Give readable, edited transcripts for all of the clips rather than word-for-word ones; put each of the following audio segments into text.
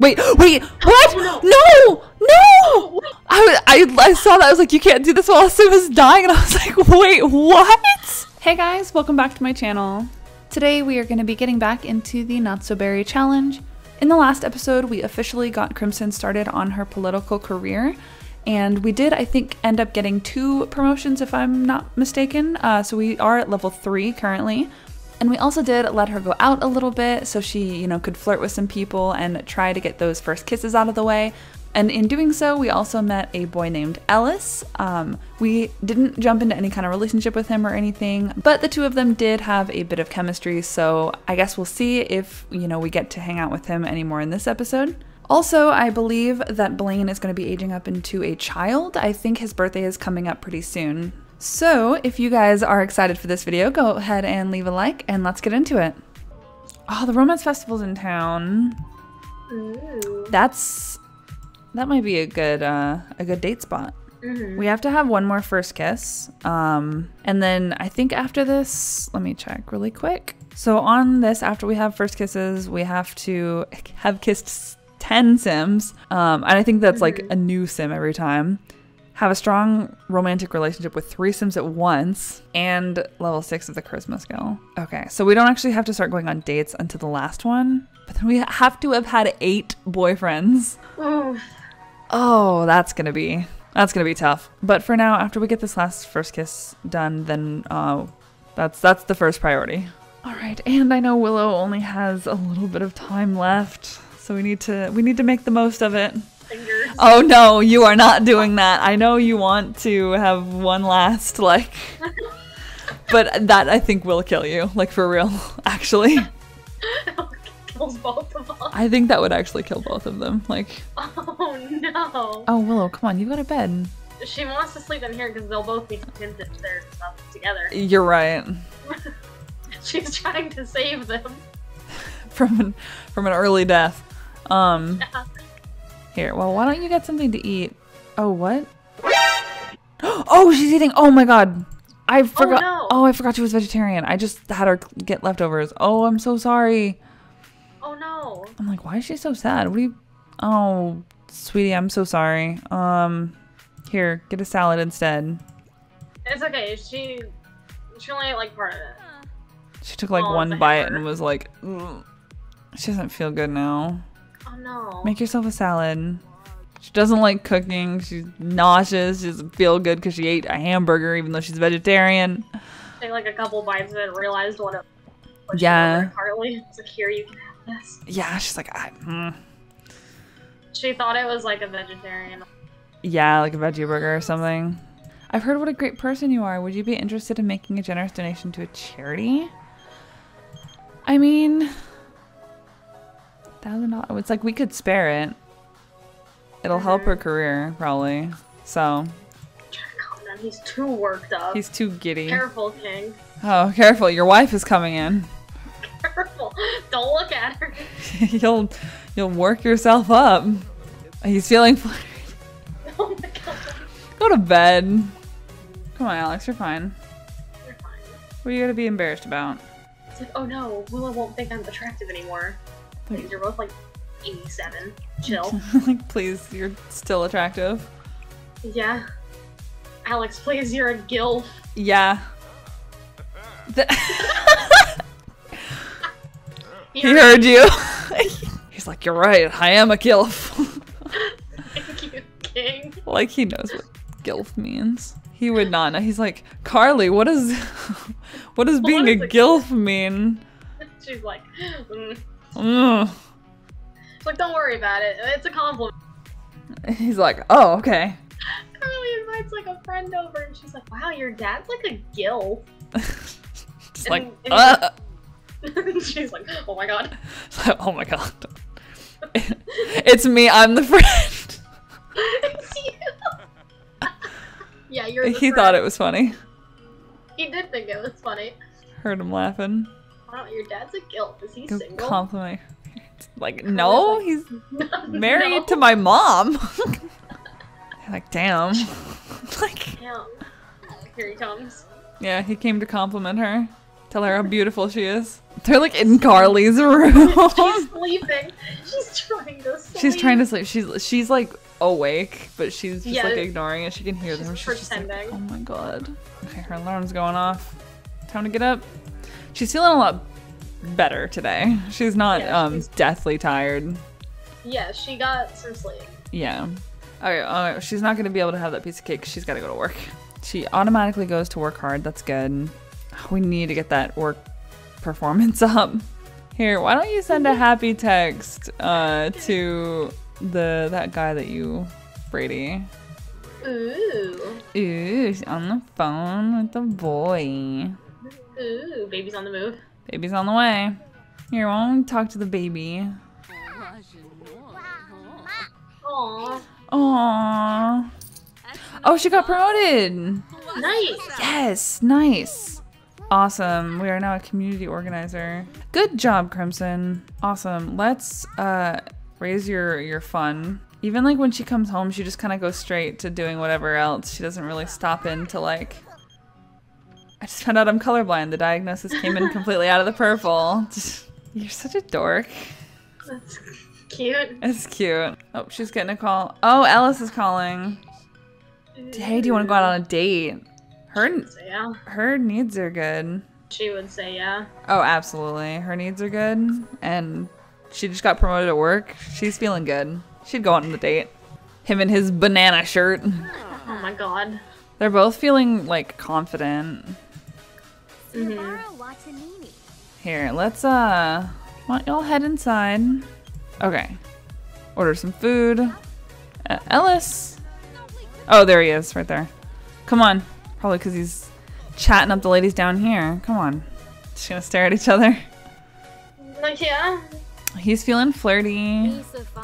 Wait, what? No! I saw that. I was like, you can't do this while Sim is dying. And I was like, wait, what? Hey guys, welcome back to my channel. Today we are going to be getting back into the Not So Berry challenge. In the last episode, we officially got Crimson started on her political career. And we did, I think, end up getting 2 promotions if I'm not mistaken. So we are at level 3 currently. And we also did let her go out a little bit so she, you know, could flirt with some people and try to get those first kisses out of the way. And in doing so, we also met a boy named Ellis. We didn't jump into any kind of relationship with him or anything, but the 2 of them did have a bit of chemistry, so I guess we'll see if, you know, we get to hang out with him anymore in this episode. Also, I believe that Blaine is going to be aging up into a child. I think his birthday is coming up pretty soon. So, if you guys are excited for this video, go ahead and leave a like, and let's get into it. Oh, the romance festival's in town. Ooh. That might be a good date spot. Mm-hmm. We have to have one more first kiss. And then I think after this, let me check really quick. So on this, after we have first kisses, we have to have kissed 10 Sims. And I think that's like a new Sim every time. Have a strong romantic relationship with 3 Sims at once, and level 6 of the charisma skill. Okay, so we don't actually have to start going on dates until the last one, but then we have to have had 8 boyfriends. Ooh. Oh, that's gonna be tough. But for now, after we get this last first kiss done, then that's the first priority. All right, and I know Willow only has a little bit of time left, so we need to make the most of it. Fingers. Oh no, you are not doing that. I know you want to have one last, like, but that I think will kill you, like for real, actually. Kills both of us. I think that would actually kill both of them, like. Oh no. Oh, Willow, come on, you've got a bed. She wants to sleep in here because they'll both be tinted their stuff together. You're right. She's trying to save them. From an early death. Yeah. Here, well, why don't you get something to eat? Oh, what? Oh, she's eating. Oh my god. I forgot. no. Oh, I forgot she was vegetarian. I just had her get leftovers. Oh, I'm so sorry. Oh no. I'm like, why is she so sad? What do you... Oh, sweetie, I'm so sorry. Here, get a salad instead. It's okay. She only ate like part of it. She took like Oh, one it's a bite hammer. and was like, ugh. She doesn't feel good now. Oh no. Make yourself a salad. She doesn't like cooking. She's nauseous. She doesn't feel good because she ate a hamburger even though she's vegetarian. Take like a couple bites of it and realized what it was. Yeah. Harley. It's like, here, you can have this. Yeah, she's like, She thought it was like a vegetarian. yeah, like a veggie burger or something. I've heard what a great person you are. Would you be interested in making a generous donation to a charity? I mean, $1,000. It's like we could spare it. It'll help her career, probably. So. Calm down. He's too worked up. He's too giddy. Careful, King. Oh, careful. Your wife is coming in. Careful. Don't look at her. You'll work yourself up. He's feeling flirty. Oh my god. Go to bed. Come on, Alex. You're fine. You're fine. What are you gonna be embarrassed about? It's like, oh no, Willow won't think I'm attractive anymore. Like, you're both like 87. Chill. Like, please, you're still attractive. Yeah. Alex, please, you're a gilf. Yeah. He heard you. He's like, you're right. I am a gilf. Thank you, King. Like, he knows what gilf means. He would not know. He's like, Carly, what does being a gilf mean? She's like, Ugh. She's like, don't worry about it. It's a compliment. He's like, oh, okay. Carly invites like a friend over and she's like, wow, your dad's like a gilf. Just like, She's like, oh my god. oh my god. It's me, I'm the friend. It's you. Yeah, you're the He friend. thought it was funny. He did think it was funny. Heard him laughing. Wow, your dad's a gilf. Is he Go single? compliment. Like, no, like, he's No. married to my mom. Like, damn. Like, Damn. Here he comes. yeah, he came to compliment her. Tell her how beautiful she is. They're like in Carly's room. She's sleeping. She's trying to sleep. She's trying to sleep. She's like awake, but she's just like ignoring it. She can hear them. She's pretending. Just like, oh my god. Okay, her alarm's going off. Time to get up. She's feeling a lot better today. She's not she's deathly tired. Yeah, she got some sleep. Yeah. Okay, she's not gonna be able to have that piece of cake 'cause she's gotta go to work. She automatically goes to work hard. That's good. We need to get that work performance up. Here, why don't you send a happy text to that guy that you, Brady. Ooh. Ooh, she's on the phone with the boy. Ooh, baby's on the move. Baby's on the way. Here, why don't we talk to the baby? Aww. Aww. Oh, she got promoted. Nice. Yes, nice. Awesome. We are now a community organizer. Good job, Crimson. Awesome. Let's raise your fun. Even like when she comes home, she just kind of goes straight to doing whatever else. She doesn't really stop in to like, I just found out I'm colorblind. The diagnosis came in completely out of the purple. You're such a dork. That's cute. It's cute. Oh, she's getting a call. Oh, Ellis is calling. Hey, do you want to go out on a date? Her needs are good. She would say yeah. Oh, absolutely. Her needs are good. And she just got promoted at work. She's feeling good. She'd go on the date. Him in his banana shirt. Oh my god. They're both feeling like confident. Here, let's why don't y'all head inside? Okay. Order some food. Ellis. Oh, there he is, right there. Come on. Probably because he's chatting up the ladies down here. Come on. Just gonna stare at each other. Like, yeah. He's feeling flirty.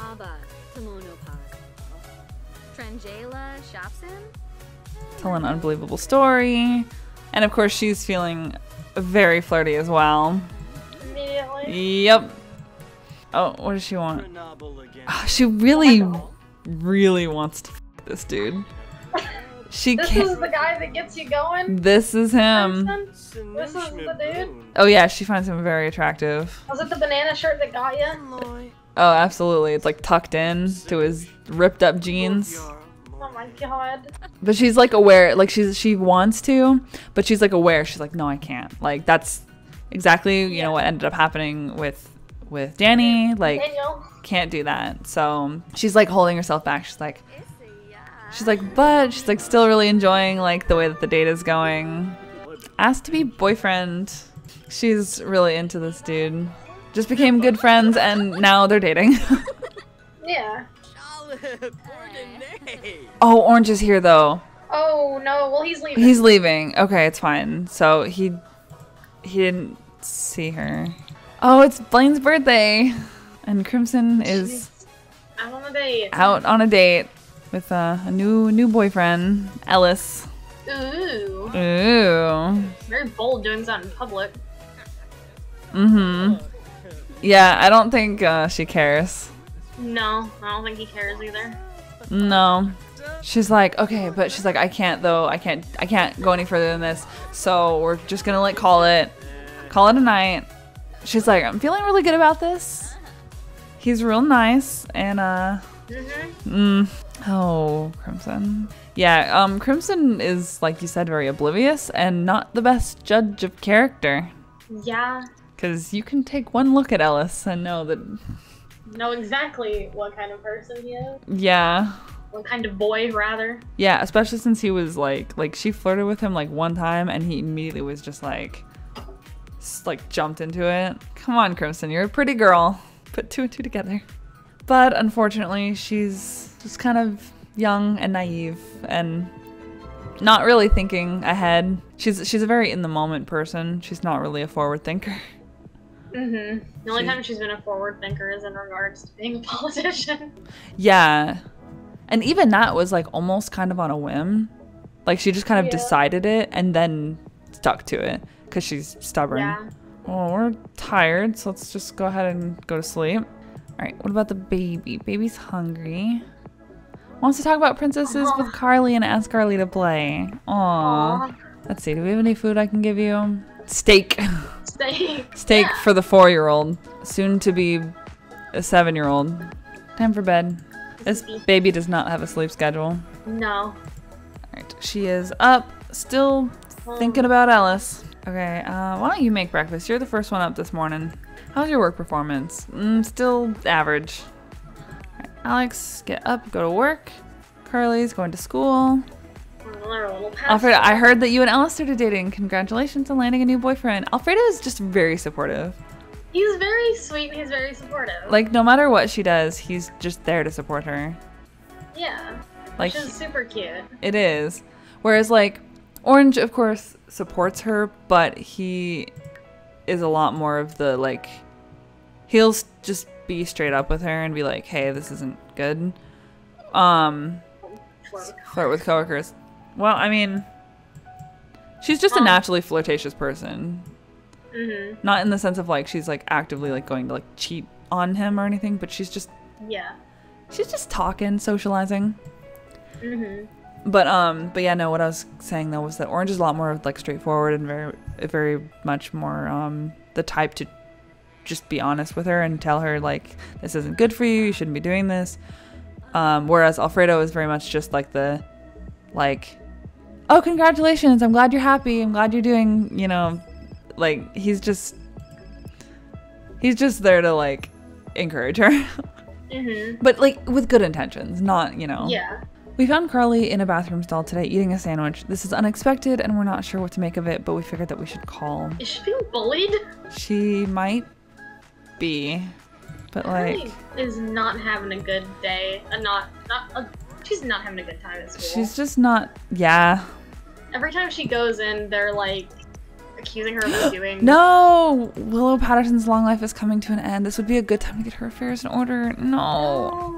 Tell an unbelievable story. And of course she's feeling very flirty as well. Immediately. Yep. Oh, what does she want? Oh, she really, really wants to f this dude. She This can't. is the guy that gets you going? This is him. This is the dude? Oh yeah, she finds him very attractive. Was it the banana shirt that got you? Oh, absolutely. It's like tucked in to his ripped up jeans. Oh my god. But she's like aware, like she wants to, but she's like aware. She's like, no, I can't. Like that's exactly, you know, what ended up happening with Danny. Like, can't do that. So she's like holding herself back. She's like, but she's like still really enjoying like the way that the date is going. Asked to be boyfriend. She's really into this dude. Just became good friends and now they're dating. Yeah. Oh, Orange is here though. Oh no, well he's leaving. He's leaving. Okay, it's fine. So he didn't see her. Oh, it's Blaine's birthday. And Crimson is out on a date. Out on a date with a new boyfriend, Ellis. Ooh. Ooh. Very bold doing that in public. Mm-hmm. Yeah, I don't think she cares. No, I don't think he cares either. No. She's like, okay, but she's like, I can't though. I can't go any further than this. So we're just gonna like call it a night. She's like, I'm feeling really good about this. He's real nice and oh, Crimson. Yeah, Crimson is, like you said, very oblivious and not the best judge of character. Yeah. Because you can take one look at Ellis and know that... Know exactly what kind of person he is. Yeah. What kind of boy, rather. Yeah, especially since he was like she flirted with him like one time and he immediately was just like jumped into it. Come on, Crimson, you're a pretty girl. Put two and two together. But unfortunately, she's just kind of young and naive and not really thinking ahead. She's a very in the moment person. She's not really a forward thinker. The only time she's been a forward thinker is in regards to being a politician. Yeah. And even that was like almost kind of on a whim. Like she just kind of decided it and then stuck to it because she's stubborn. Yeah. Oh, we're tired, so let's just go ahead and go to sleep. All right, what about the baby? Baby's hungry. Wants to talk about princesses with Carly and ask Carly to play. Aww. Let's see, do we have any food I can give you? Steak. Steak Yeah. for the 4-year-old. Soon to be a 7-year-old. Time for bed. This baby does not have a sleep schedule. No. Alright, she is up, still thinking about Ellis. Okay, why don't you make breakfast? You're the first one up this morning. How's your work performance? Still average. Alright, Alex, get up, go to work. Carly's going to school. Alfredo, I heard that you and Ellis started dating. Congratulations on landing a new boyfriend. Alfredo is just very supportive. He's very sweet and he's very supportive. Like, no matter what she does, he's just there to support her. Yeah. Like, Which is super cute. it is. Whereas, like, Orange, of course, supports her, but he is a lot more of the, like, he'll just be straight up with her and be like, hey, this isn't good. Flirt with coworkers. Well, I mean, she's just a naturally flirtatious person. Mm-hmm. Not in the sense of, like, she's, like, actively, like, going to, like, cheat on him or anything, but she's just talking, socializing. Mm-hmm. But yeah, no, what I was saying, though, was that Orange is a lot more, like, straightforward and very, very much more, the type to just be honest with her and tell her, like, this isn't good for you, you shouldn't be doing this. Whereas Alfredo is very much just, like, the, like, oh, congratulations, I'm glad you're happy, I'm glad you're doing, you know, like, he's just there to, like, encourage her. Mm-hmm. But, like, with good intentions, not, you know. Yeah. We found Carly in a bathroom stall today eating a sandwich. This is unexpected and we're not sure what to make of it, but we figured that we should call. Is she being bullied? She might be, but Carly like is not having a good day. She's not having a good time at school. she's just not. Yeah. Every time she goes in, they're like accusing her of doing. No, Willow Patterson's long life is coming to an end. This would be a good time to get her affairs in order. No.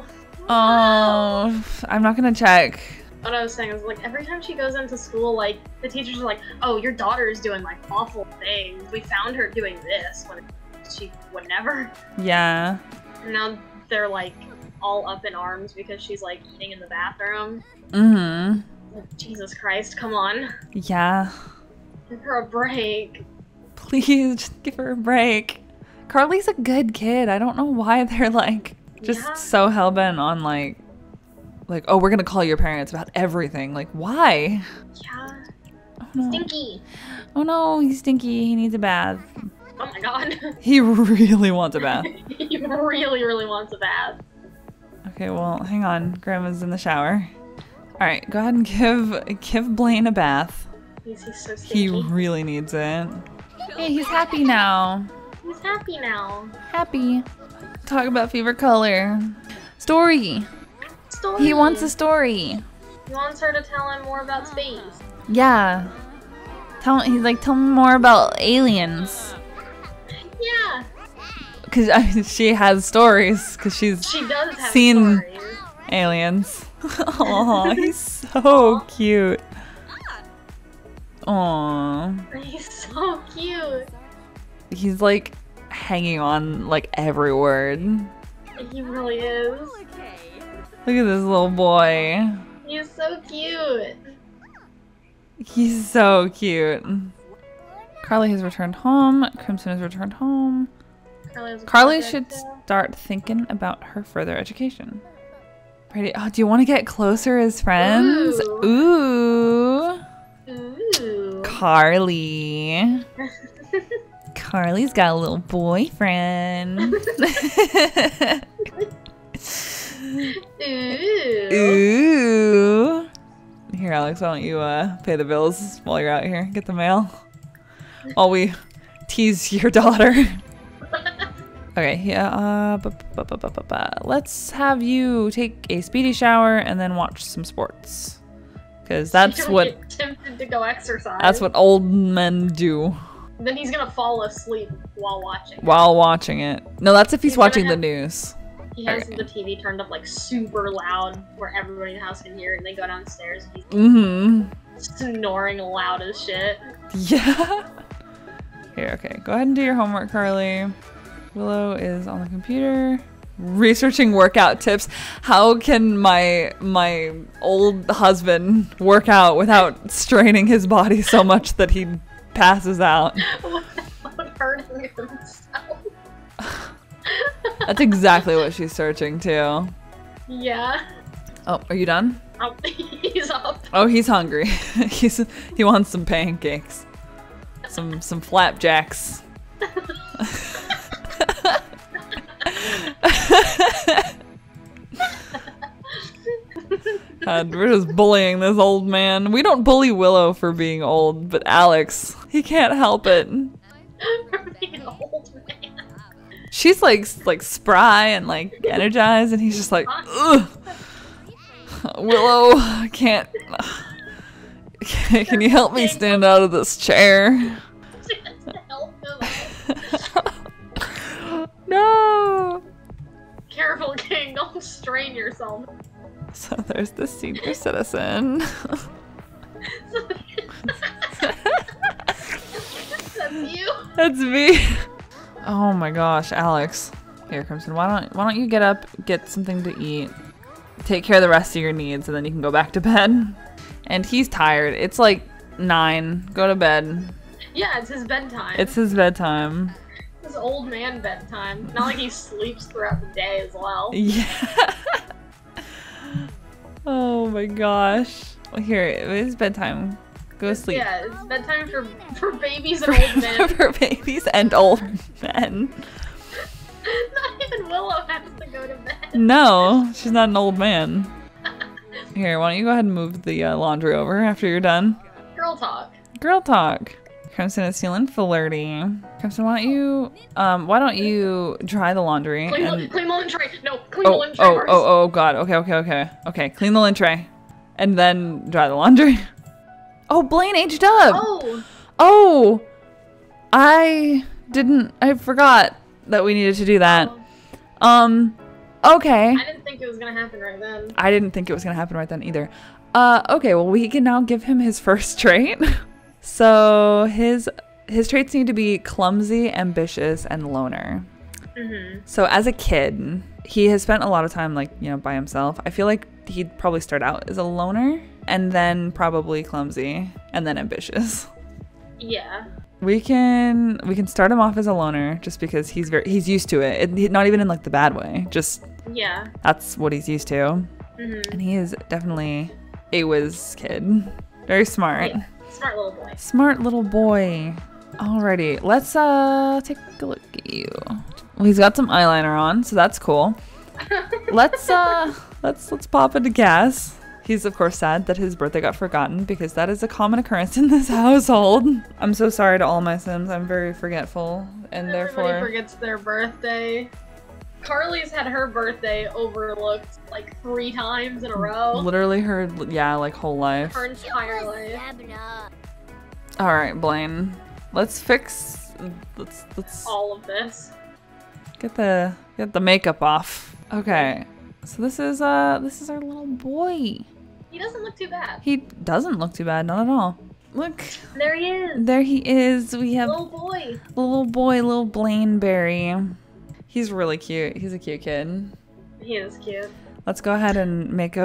Oh, I'm not gonna check. What I was saying is, like, every time she goes into school, like, the teachers are like, oh, your daughter is doing, like, awful things. We found her doing this when she would never. Yeah. And now they're, like, all up in arms because she's, like, eating in the bathroom. Mm-hmm. Like, Jesus Christ, come on. Yeah. Give her a break. Please, just give her a break. Carly's a good kid. I don't know why they're, like, just so hellbent on, like, oh, we're gonna call your parents about everything. Like, why? Yeah. Oh, no. Stinky. Oh, no, he's stinky. He needs a bath. Oh my god. He really wants a bath. He really, really wants a bath. Okay, well, hang on. Grandma's in the shower. All right, go ahead and give Blaine a bath. He's so stinky. He really needs it. Hey, he's happy now. He's happy now. Happy. Talk about favorite color. Story. He wants a story. He wants her to tell him more about space. Yeah. He's like, tell me more about aliens. Yeah. Because she has stories. Because she does have seen stories. Aliens. Aw, he's so cute. Aw. He's so cute. He's like hanging on like every word. He really is. Look at this little boy. He's so cute. He's so cute. Carly has returned home. Crimson has returned home. Carly should start thinking about her further education. Brady, oh, do you want to get closer as friends? Ooh. Ooh. Carly. Carly's got a little boyfriend. Ooh. Ooh. Here, Alex, why don't you pay the bills while you're out here? Get the mail. While we tease your daughter. Okay, yeah, let's have you take a speedy shower and then watch some sports. Because that's what... Get tempted to go exercise. That's what old men do. Then he's gonna fall asleep while watching. While watching it. No, that's if he's watching the news. He has the TV turned up like super loud where everybody in the house can hear it, and they go downstairs and he's snoring loud as shit. Yeah. Here, okay. Go ahead and do your homework, Carly. Willow is on the computer. Researching workout tips. How can my old husband work out without straining his body so much that he passes out. Without hurting himself. That's exactly what she's searching too. Yeah. Oh, are you done? Oh, he's up. Oh, he's hungry. He wants some pancakes. Some flapjacks. God, we're just bullying this old man. We don't bully Willow for being old, but Alex, he can't help it. For being an old man. She's like spry and like energized, and he's just like, ugh. Willow, I can't. Can you help me stand out of this chair? Help him. No. Careful, King. Don't strain yourself. So there's the senior citizen. That's you. That's me. Oh my gosh, Alex. Here, Crimson. Why don't you get up, get something to eat, take care of the rest of your needs, and then you can go back to bed. And he's tired. It's like 9. Go to bed. Yeah, it's his bedtime. It's his bedtime. His old man bedtime. Not like he sleeps throughout the day as well. Yeah. Oh my gosh. Well, here, it's bedtime. Go sleep. Yeah, it's bedtime for babies and old men. For babies and old men. Not even Willow has to go to bed. No, she's not an old man. Here, why don't you go ahead and move the laundry over after you're done? Girl talk. Girl talk. Crimson is feeling flirty. Crimson, why don't you dry the laundry? Clean the lint tray. No, clean the lint tray first. Oh god. Okay, clean the lint tray. And then dry the laundry. Oh, Blaine aged up. Oh, I forgot that we needed to do that. Okay. I didn't think it was gonna happen right then. I didn't think it was gonna happen right then either. Okay, well, we can now give him his first trait. So his traits need to be clumsy, ambitious, and loner. Mm-hmm. So as a kid, he has spent a lot of time by himself. I feel like he'd probably start out as a loner and then probably clumsy and then ambitious. Yeah. We can start him off as a loner just because he's used to it. Not even in like the bad way. Just yeah. That's what he's used to. Mm-hmm. And he is definitely a whiz kid. Very smart. Yeah. Smart little boy. Smart little boy. Alrighty, let's take a look at you. Well, he's got some eyeliner on, so that's cool. Let's pop into gas. He's of course sad that his birthday got forgotten because that is a common occurrence in this household. I'm so sorry to all my Sims. I'm very forgetful and Everybody forgets their birthday. Carly's had her birthday overlooked like 3 times in a row. Literally her, whole life. Her entire life. All right, Blaine. Let's all of this. Get the makeup off. Okay. So this is our little boy. He doesn't look too bad. He doesn't look too bad, not at all. Look. There he is. There he is. We have little boy, little Blaine Berry. He's really cute. He's a cute kid. He is cute. Let's go ahead and make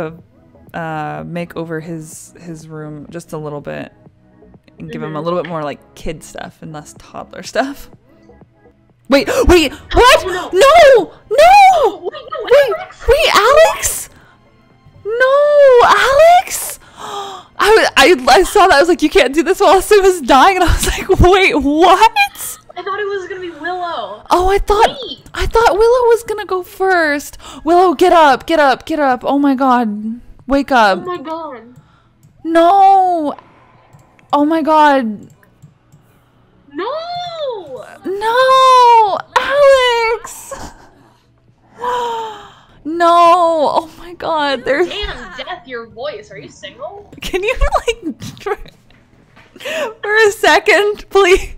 over his room just a little bit and give him a little bit more like kid stuff and less toddler stuff. Wait, what? Oh, No! Wait, Alex? No, Alex? I saw that. I was like, you can't do this while Sim is dying, and I was like, wait, what? I thought it was gonna be Willow. Oh, I thought Willow was gonna go first. Willow, get up. Oh my god. Wake up. Oh my god. No. Oh my god. No, Alex. No. Oh my god. There's. Damn, Death, your voice. Are you single? Can you for a second, please?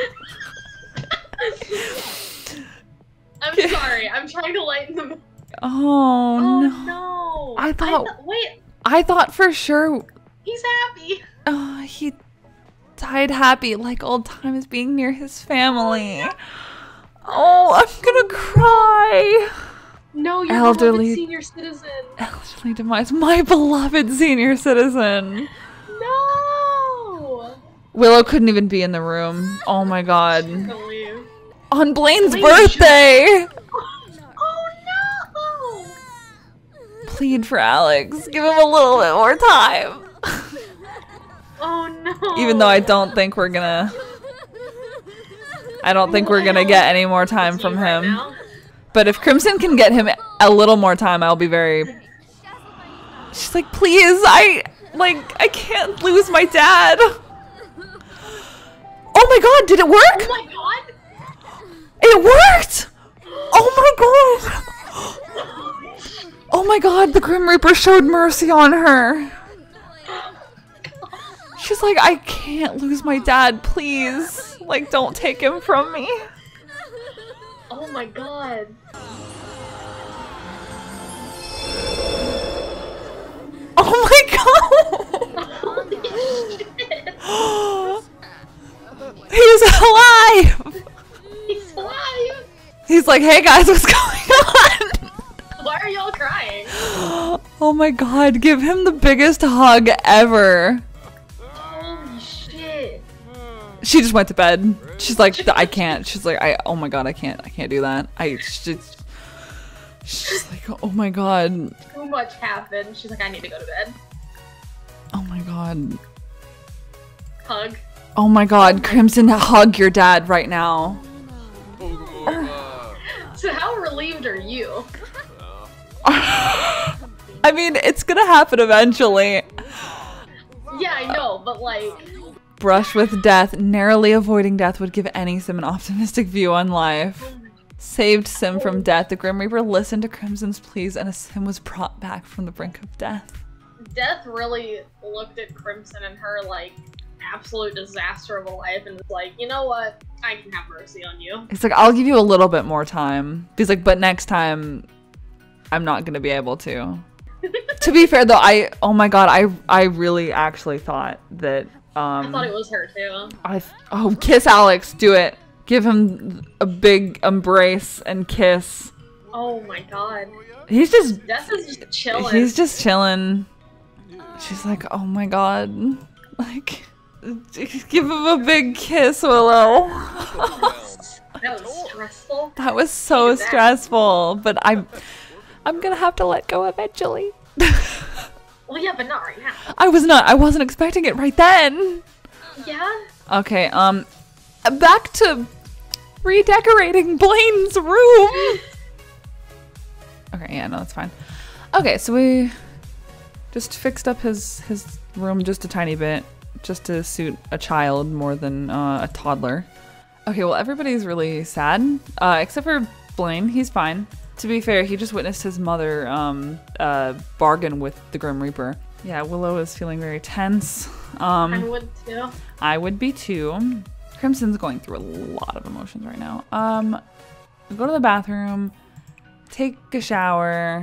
I'm sorry. I'm trying to lighten the mood. Oh no. I thought for sure he's happy. He died happy, like old times being near his family. Oh, I'm gonna cry. No, your beloved senior citizen. Elderly demise. My beloved senior citizen. No. Willow couldn't even be in the room. Oh my god. Believe. On Blaine's Blaine birthday! Oh no! Plead for Alex. Give him a little bit more time. Oh no! Even though I don't think we're gonna get any more time from him. Now? But if Crimson can get him a little more time, I'll be very... She's like, please, I can't lose my dad. Oh my god, did it work? Oh my god! It worked! Oh my god! Oh my god, the Grim Reaper showed mercy on her. She's like, I can't lose my dad, please. Like, don't take him from me. Oh my god. Oh my god! Holy shit! He's alive! He's alive! He's like, hey guys, what's going on? Why are y'all crying? Oh my god, give him the biggest hug ever. Holy shit. She just went to bed. She's like, I can't. She's like, oh my god, I can't do that. She's like, oh my god. Too much happened. She's like, I need to go to bed. Oh my god. Hug. Oh my god, Crimson, hug your dad right now. So how relieved are you? I mean, it's gonna happen eventually. Yeah, I know, but like... Brush with death. Narrowly avoiding death would give any Sim an optimistic view on life. Saved Sim from death. The Grim Reaper listened to Crimson's pleas and a Sim was brought back from the brink of death. Death really looked at Crimson and her like absolute disaster of a life and was like, you know what? I can have mercy on you. He's like, I'll give you a little bit more time. He's like, but next time, I'm not gonna be able to. To be fair though, oh my god, I really actually thought that, I thought it was her too. oh, kiss Alex, do it. Give him a big embrace and kiss. Oh my god. He's just... Death is just chilling. He's just chilling. She's like, oh my god. Like, give him a big kiss, Willow. That was stressful. That was so stressful, but I'm gonna have to let go eventually. Well, yeah, but not right now. I wasn't expecting it right then. Yeah? Okay, back to redecorating Blaine's room. Okay, yeah, no, that's fine. Okay, so we just fixed up his room just a tiny bit, just to suit a child more than a toddler. Okay, well, everybody's really sad, except for Blaine. He's fine. To be fair, he just witnessed his mother bargain with the Grim Reaper. Yeah, Willow is feeling very tense. I would too. I would be too. Crimson's going through a lot of emotions right now. Go to the bathroom, take a shower.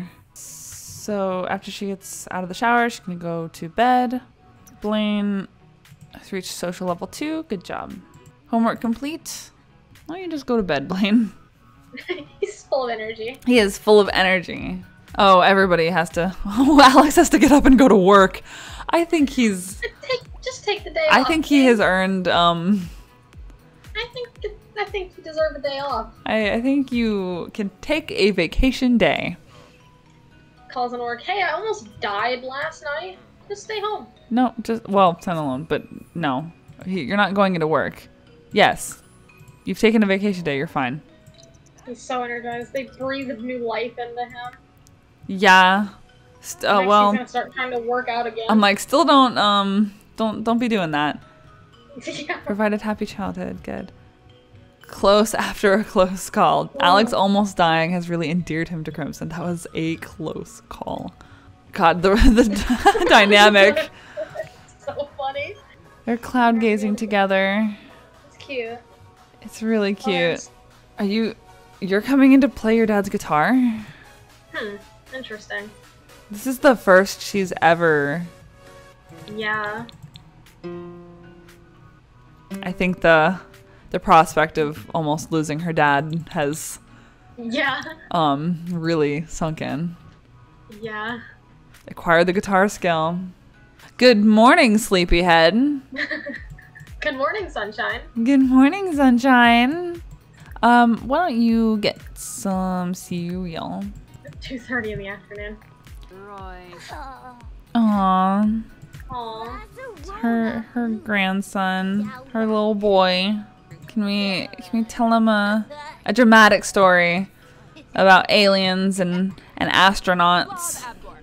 So after she gets out of the shower, she can go to bed. Blaine has reached social level 2. Good job. Homework complete. Why don't you just go to bed, Blaine? He's full of energy. He is full of energy. Oh, everybody has to... Oh, Alex has to get up and go to work. I think he's... Just take the day off. I think he has earned... I think you deserve a day off. I think you can take a vacation day. Calls in work. Hey, I almost died last night. Just stay home. No, just... Well, stand alone, but no. You're not going into work. Yes. You've taken a vacation day. You're fine. He's so energized. They breathed new life into him. Yeah. Well, he's gonna start trying to work out again. I'm like, still don't be doing that. Yeah. Provided happy childhood. Good. Close after a close call. Whoa. Alex almost dying has really endeared him to Crimson. That was a close call. God, the dynamic. So funny. They're cloud gazing together. It's cute. It's really cute. Are you're coming in to play your dad's guitar? Interesting. This is the first she's ever... Yeah. I think the prospect of almost losing her dad has Yeah. really sunk in. Yeah. Acquire the guitar skill. Good morning, sleepyhead. Good morning, sunshine. Good morning, sunshine. Why don't you get some cereal? 2:30 in the afternoon. Aww. Aww. Her grandson, her little boy. Can we tell him a dramatic story about aliens and astronauts?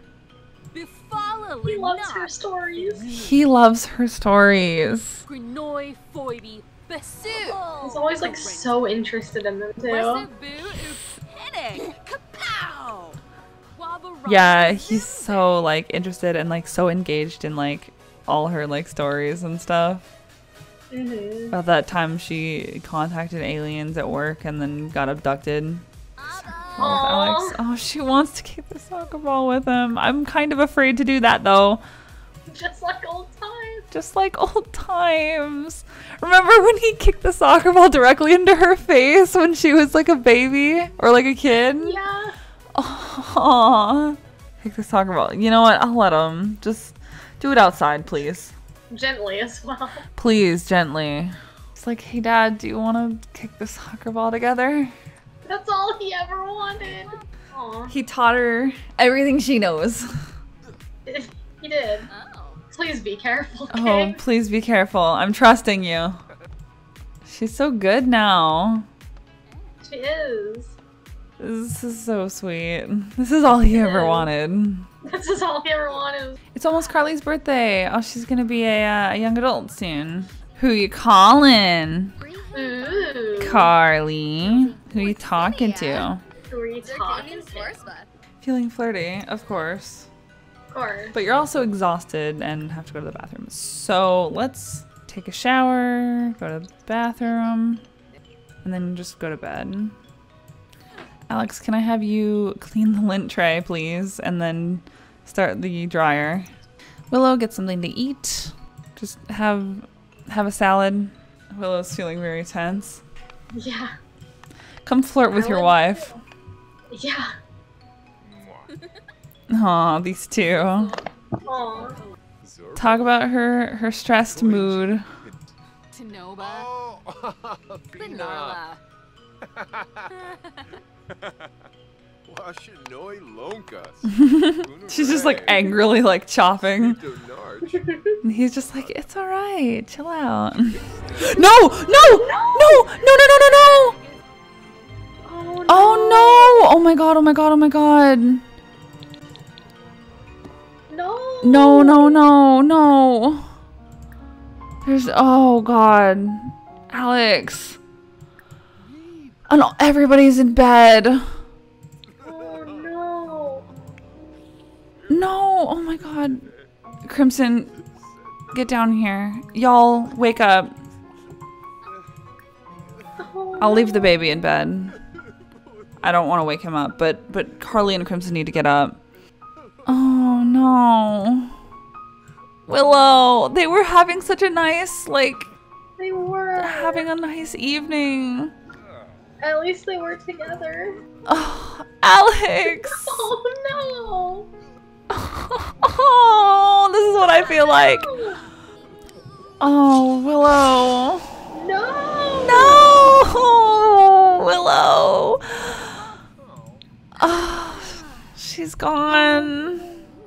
He loves her stories. He loves her stories. He's always like so interested in them too. Yeah, he's so like interested and like so engaged in like all her like stories and stuff. About that time she contacted aliens at work and then got abducted. Alex. Oh, she wants to kick the soccer ball with him. I'm kind of afraid to do that though. Just like old times. Just like old times. Remember when he kicked the soccer ball directly into her face when she was like a baby or like a kid? Yeah. Aww. Kick the soccer ball. You know what? I'll let him. Just do it outside, please. Gently as well. Please, gently. It's like, hey dad, do you want to kick the soccer ball together? That's all he ever wanted. Aww. He taught her everything she knows. He did. Please be careful, kid. Oh, please be careful. I'm trusting you. She's so good now. She is. This is so sweet. This is all he ever wanted. This is all he ever wanted. It's almost Carly's birthday. Oh, she's gonna be a young adult soon. Who you calling? Ooh. Carly. Who you talking to? Who are you talking to? Feeling flirty, of course. Of course. But you're also exhausted and have to go to the bathroom. So let's take a shower, go to the bathroom, and then just go to bed. Alex, can I have you clean the lint tray, please? And then start the dryer. Willow, get something to eat. Just have a salad. Willow's feeling very tense. Yeah. Come flirt with your wife. Yeah. Aw, these two. Aww. Talk about her stressed mood. She's just like angrily like chopping. And he's just like, it's alright, chill out. No! No! No! No, no, no, no, no! Oh no! Oh my god, oh my god, oh my god. No! No, no, no, no. There's, oh god. Alex. Oh no, everybody's in bed. Oh no! No, oh my god. Crimson, get down here. Y'all, wake up. Oh, I'll leave the baby in bed. I don't want to wake him up, but Carly and Crimson need to get up. Oh no. Willow, they were having such a nice, like, they were having a nice evening. At least they were together. Oh, Alex. Oh no! Oh, this is what I feel like. Oh, Willow. No! No! Willow. Oh, she's gone.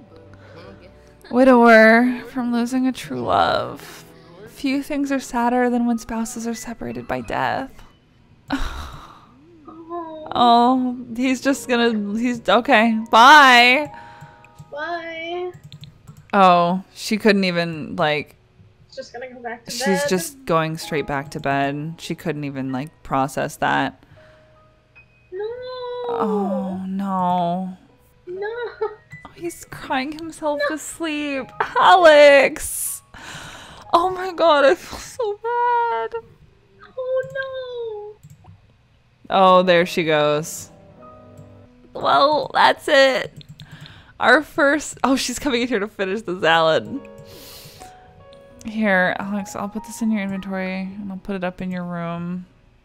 Widower from losing a true love. Few things are sadder than when spouses are separated by death. Oh, he's okay. Bye. Bye. Oh, she couldn't even, like, Just gonna go back to bed. she's just going straight back to bed. She couldn't even, like, process that. No. Oh, no. No. Oh, he's crying himself to sleep. Alex! Oh my god, I feel so bad. Oh no. Oh, there she goes. Well, that's it. Our first... Oh, she's coming in here to finish the salad. Here, Alex, I'll put this in your inventory and I'll put it up in your room.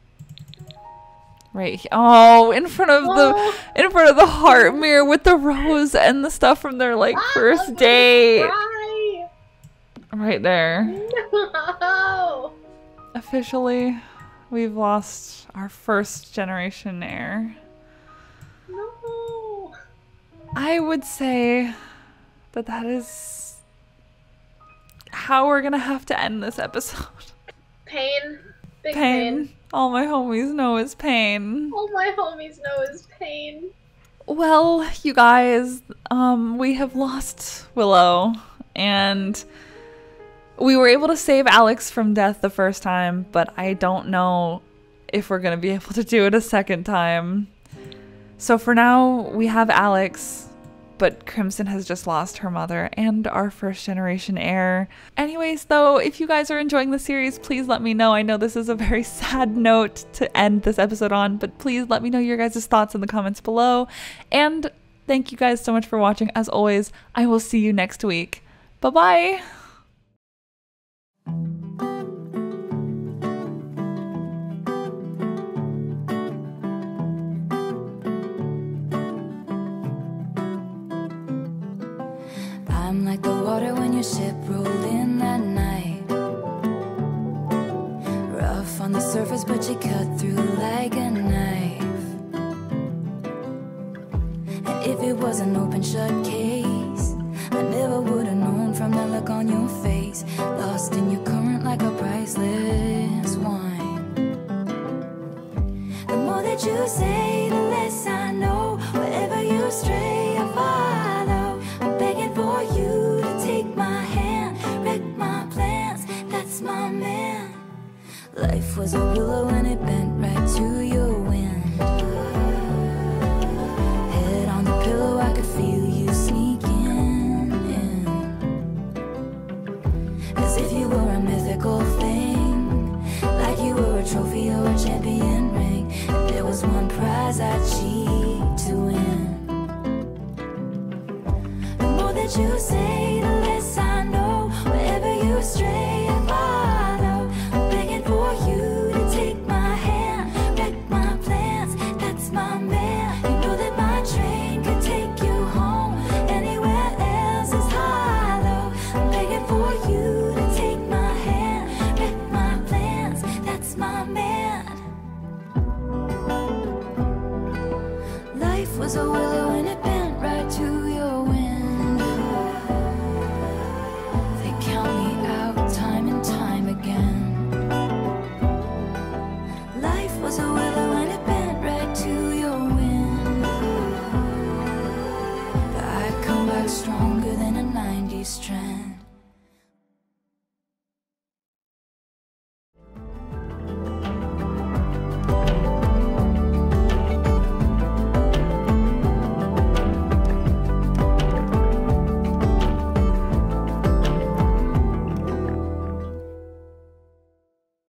Right here. Oh, in front of the heart mirror with the rose and the stuff from their like first date. Cry. Right there. No. officially, we've lost our first generation heir. No. I would say that that is how we're gonna have to end this episode. Pain. Big pain. All my homies know is pain. All my homies know is pain. Well, you guys, we have lost Willow, and we were able to save Alex from death the first time, but I don't know if we're going to be able to do it a second time. So for now, we have Alex, but Crimson has just lost her mother and our first generation heir. Anyways, though, if you guys are enjoying the series, please let me know. I know this is a very sad note to end this episode on, but please let me know your guys' thoughts in the comments below. And thank you guys so much for watching. As always, I will see you next week. Bye-bye! I'm like the water when your ship rolled in that night. Rough on the surface, but you cut through like a knife. And if it was an open shut case, I never would have known from the look on your face. Lost in your current like a priceless wine. The more that you say, the less I know. Wherever you stray, I follow. I'm begging for you to take my hand, wreck my plans, that's my man. Life was a willow and it bent right to your wind. Head on the pillow, I could feel you sneaking in. As if you were a mythical thing, like you were a trophy or a champion ring. And there was one prize I'd cheat to win. That you say, the less I know. Wherever you stray, I follow. I'm begging for you to take my hand, wreck my plans, that's my man. You know that my train could take you home. Anywhere else is hollow. I'm begging for you to take my hand, wreck my plans, that's my man. Life was a willow and it bent right to your wind. Was a willow and it bent right to your wind. But I come back stronger than a 90s trend.